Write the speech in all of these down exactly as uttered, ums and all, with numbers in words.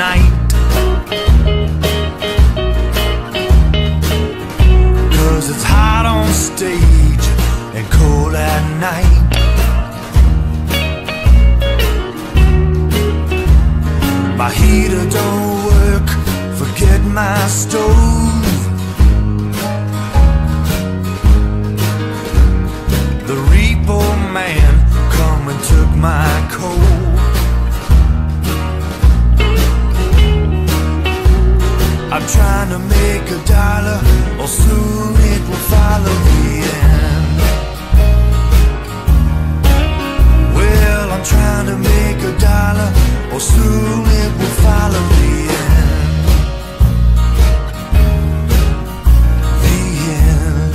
night. 'Cause it's hot on stage and cold at night. My heater don't work, forget my stove. The repo man come and took my coal. I'm trying to make a dollar, or soon it will follow the end. Well, I'm trying to make a dollar, or soon it will follow the end. The end.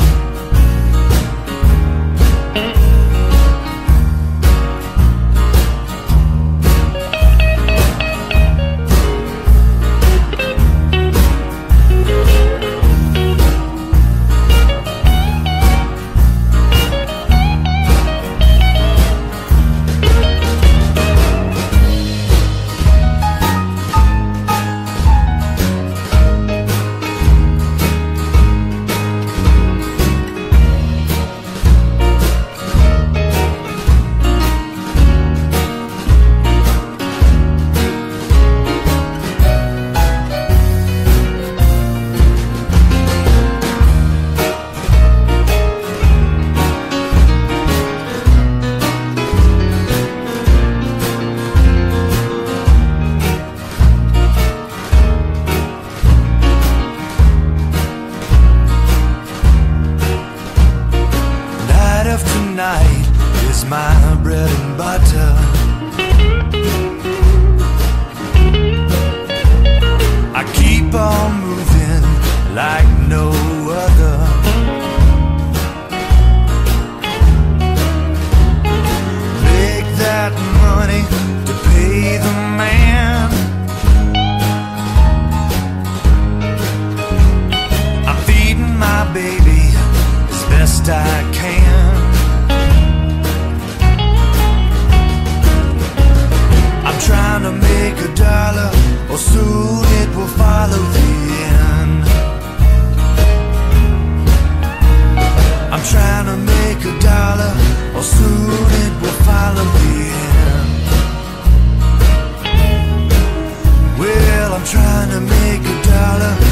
Tonight is my bread and butter. I keep on moving like no other. Make that money to pay the man. I'm feeding my baby as best I can. I'm trying to make a dollar, or soon it will follow the end. I'm trying to make a dollar, or soon it will follow the end. Well, I'm trying to make a dollar,